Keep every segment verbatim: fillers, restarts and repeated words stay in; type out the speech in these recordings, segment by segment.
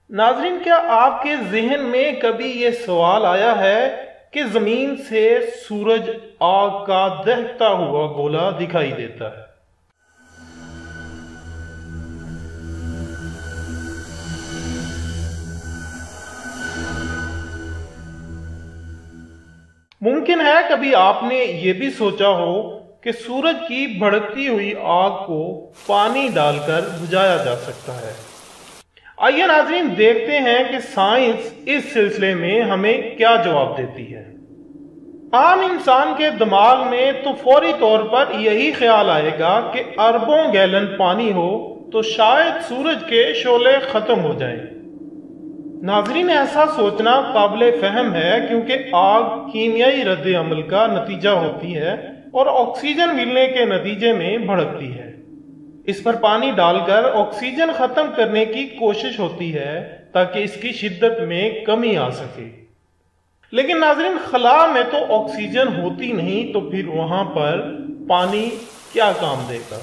ناظرین، کیا آپ کے ذہن میں کبھی یہ سوال آیا ہے کہ زمین سے سورج آگ کا دہتا ہوا گولا دکھائی دیتا ہے؟ ممکن ہے کبھی آپ نے یہ بھی سوچا ہو کہ سورج کی بھڑکتی ہوئی آگ کو پانی ڈال کر بجھایا جا سکتا ہے۔ آئیے ناظرین دیکھتے ہیں کہ سائنس اس سلسلے میں ہمیں کیا جواب دیتی ہے۔ عام انسان کے دماغ میں تو فوری طور پر یہی خیال آئے گا کہ اربوں گیلن پانی ہو تو شاید سورج کے شعلے ختم ہو جائیں۔ ناظرین، ایسا سوچنا قابل فہم ہے کیونکہ آگ کیمیائی رد عمل کا نتیجہ ہوتی ہے اور آکسیجن ملنے کے نتیجے میں بھڑکتی ہے۔ اس پر پانی ڈال کر آکسیجن ختم کرنے کی کوشش ہوتی ہے تاکہ اس کی شدت میں کمی آ سکے۔ لیکن ناظرین، خلا میں تو آکسیجن ہوتی نہیں تو پھر وہاں پر پانی کیا کام دے گا؟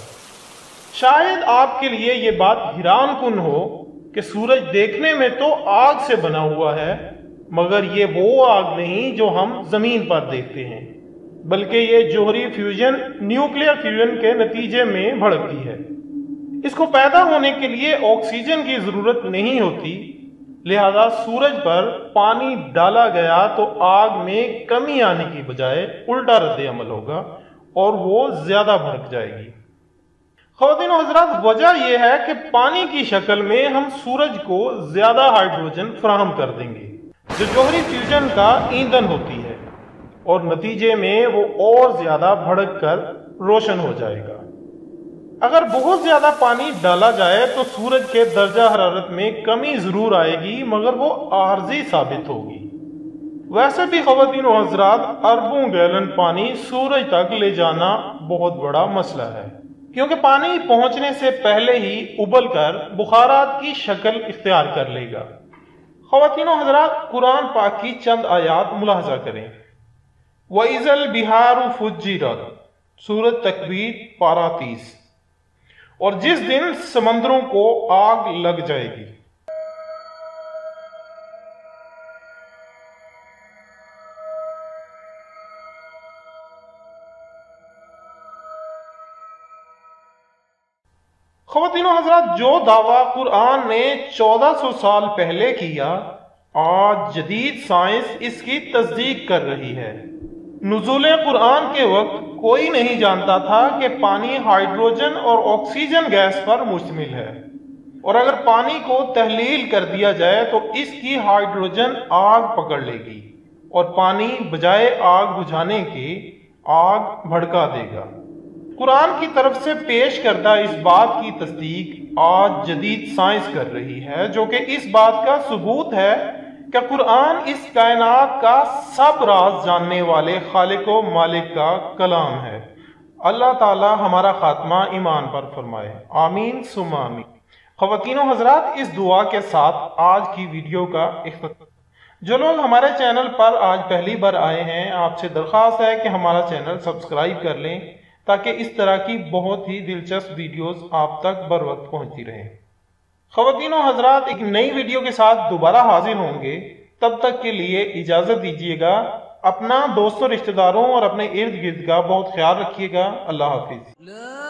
شاید آپ کے لیے یہ بات حیران کن ہو کہ سورج دیکھنے میں تو آگ سے بنا ہوا ہے، مگر یہ وہ آگ نہیں جو ہم زمین پر دیکھتے ہیں، بلکہ یہ جوہری فیوژن، نیوکلیئر فیوژن کے نتیجے میں بھڑکتی ہے۔ اس کو پیدا ہونے کے لیے آکسیجن کی ضرورت نہیں ہوتی، لہذا سورج پر پانی ڈالا گیا تو آگ میں کمی آنے کی بجائے الٹا رد عمل ہوگا اور وہ زیادہ بھڑک جائے گی۔ خواتین و حضرات، وجہ یہ ہے کہ پانی کی شکل میں ہم سورج کو زیادہ ہائیڈروجن فراہم کر دیں گے جو جوہری فیوژن کا ایندھن ہوتی ہے، اور نتیجے میں وہ اور زیادہ بھڑک کر روشن ہو جائے گا۔ اگر بہت زیادہ پانی ڈالا جائے تو سورج کے درجہ حرارت میں کمی ضرور آئے گی، مگر وہ عارضی ثابت ہوگی۔ ویسے بھی خواتین و حضرات، اربوں گیلن پانی سورج تک لے جانا بہت بڑا مسئلہ ہے، کیونکہ پانی پہنچنے سے پہلے ہی ابل کر بخارات کی شکل اختیار کر لے گا۔ خواتین و حضرات، قرآن پاک کی چند آیات ملاحظہ کریں۔ وَإِذَا الْبِحَارُ فُجِّرَتْ، سورۃ تکویر پارہ تیس۔ اور جس دن سمندروں کو آگ لگ جائے گی۔ خواتین و حضرات، جو دعویٰ قرآن نے چودہ سو سال پہلے کیا، آج جدید سائنس اس کی تصدیق کر رہی ہے۔ نزول قرآن کے وقت کوئی نہیں جانتا تھا کہ پانی ہائیڈروجن اور آکسیجن گیس پر مشتمل ہے، اور اگر پانی کو تحلیل کر دیا جائے تو اس کی ہائیڈروجن آگ پکڑ لے گی اور پانی بجائے آگ بجھانے کے آگ بھڑکا دے گا۔ قرآن کی طرف سے پیش کردہ اس بات کی تصدیق آج جدید سائنس کر رہی ہے، جو کہ اس بات کا ثبوت ہے کہ قرآن اس کائنات کا سب راز جاننے والے خالق و مالک کا کلام ہے۔ اللہ تعالی ہمارا خاتمہ ایمان پر فرمائے، آمین ثم آمین۔ خواتین و حضرات، اس دعا کے ساتھ آج کی ویڈیو کا اختتام۔ جو لوگ ہمارے چینل پر آج پہلی بار آئے ہیں، آپ سے درخواست ہے کہ ہمارا چینل سبسکرائب کر لیں تاکہ اس طرح کی بہت ہی دلچسپ ویڈیوز آپ تک بر وقت پہنچتی رہیں۔ خواتین و حضرات، ایک نئی ویڈیو کے ساتھ دوبارہ حاضر ہوں گے، تب تک کے لیے اجازت دیجیے گا۔ اپنا دوستوں، رشتہ داروں اور اپنے ارد گرد کا بہت خیال رکھیے گا۔ اللہ حافظ۔